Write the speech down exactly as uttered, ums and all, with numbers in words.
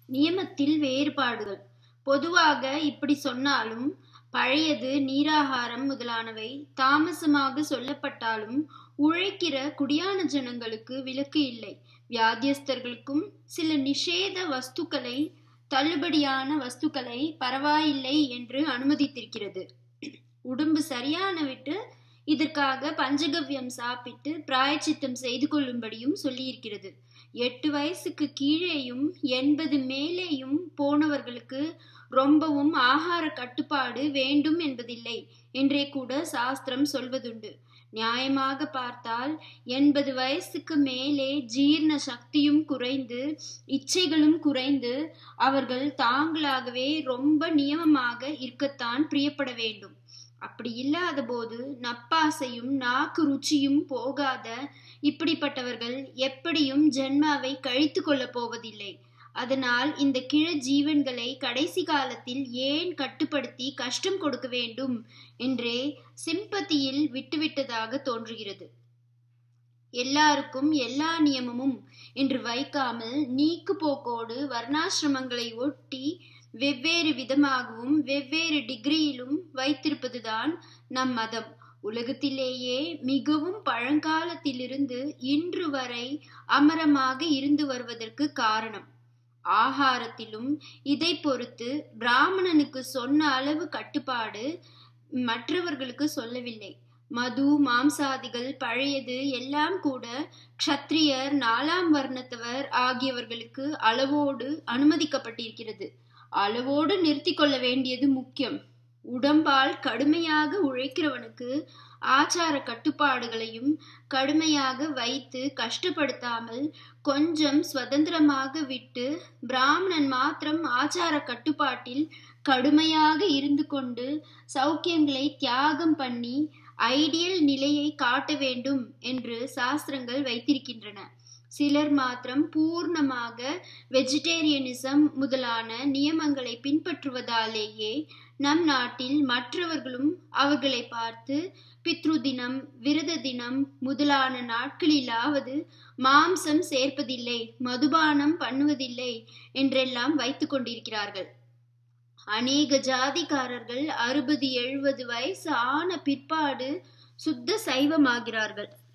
நியமத்தில் வேறுபாடுகள். பொதுவாக இப்படி சொன்னாலும், பழையது நீராகாரம் முதலானவை தாமசமாக சொல்லப்பட்டாலும், உழைக்கிற குடியான ஜனங்களுக்கு விலக்கு இல்லை. வியாதியஸ்தர்களுக்கும் சில நிஷேத வஸ்துக்களை, தள்ளுபடியான வஸ்துக்களை பரவாயில்லை என்று அனுமதித்திருக்கிறது. உடம்பு சரியான விட்டு இதற்காக பஞ்சகவ்யம் சாப்பிட்டு பிராயச்சித்தம் செய்து கொள்ளும்படியும் சொல்லியிருக்கிறது. எட்டு வயசுக்கு கீழேயும் எண்பது மேலேயும் போனவர்களுக்கு ரொம்பவும் ஆகார கட்டுப்பாடு வேண்டும் என்பதில்லை என்றே கூட சாஸ்திரம் சொல்வதுண்டு. நியாயமாக பார்த்தால் எண்பது வயசுக்கு மேலே ஜீர்ண சக்தியும் குறைந்து இச்சைகளும் குறைந்து அவர்கள் தாங்களாகவே ரொம்ப நியமமாக இருக்கத்தான் பிரியப்பட வேண்டும். அப்படி இல்லாத போது நப்பாசையும் நாக்கு ருச்சியும் போகாத இப்படிப்பட்டவர்கள் எப்படியும் ஜென்மாவை கழித்து கொள்ள போவதில்லை. அதனால் இந்த கிழ ஜீவன்களை கடைசி காலத்தில் ஏன் கட்டுப்படுத்தி கஷ்டம் கொடுக்க வேண்டும் என்றே சிம்பத்தியில் விட்டுவிட்டதாக தோன்றுகிறது. எல்லாருக்கும் எல்லா நியமமும் என்று வைக்காமல் நீக்கு போக்கோடு வர்ணாசிரமங்களை ஒட்டி வெவ்வேறு விதமாகவும் வெவ்வேறு டிகிரியிலும் வைத்திருப்பதுதான் நம் மதம். உலகத்திலேயே மிகவும் பழங்காலத்திலிருந்து இன்று வரை அமரமாக இருந்து வருவதற்கு காரணம். ஆகாரத்திலும் இதை பொறுத்து பிராமணனுக்கு சொன்ன அளவு கட்டுப்பாடு மற்றவர்களுக்கு சொல்லவில்லை. மது மாம்சாதிகள் பழையது எல்லாம் கூட க்ஷத்ரியர் நாலாம் வர்ணத்தவர் ஆகியவர்களுக்கு அளவோடு அனுமதிக்கப்பட்டிருக்கிறது. அளவோடு நிறுத்தி கொள்ள வேண்டியது முக்கியம். உடம்பால் கடுமையாக உழைக்கிறவனுக்கு ஆச்சார கட்டுப்பாடுகளையும் கடுமையாக வைத்து கஷ்டப்படுத்தாமல் கொஞ்சம் சுதந்திரமாக விட்டு, பிராமணன் மாத்திரம் ஆச்சார கட்டுப்பாட்டில் கடுமையாக இருந்து கொண்டு சௌக்கியங்களை தியாகம் பண்ணி ஐடியல் நிலையை காட்ட வேண்டும் என்று சாஸ்திரங்கள் வைத்திருக்கின்றன. சிலர் மாத்திரம் பூர்ணமாக வெஜிடேரியனிசம் முதலான நியமங்களை பின்பற்றுவதாலேயே நம் நாட்டில் மற்றவர்களும் அவர்களை பார்த்து பித்ரு தினம் விரத தினம் முதலான நாட்களிலாவது மாம்சம் சேர்ப்பதில்லை, மதுபானம் பண்ணுவதில்லை என்றெல்லாம் வைத்து கொண்டிருக்கிறார்கள். அநேக ஜாதிக்காரர்கள் அறுபது எழுபது வயசு ஆன பிற்பாடு சுத்த சைவமாகிறார்கள்.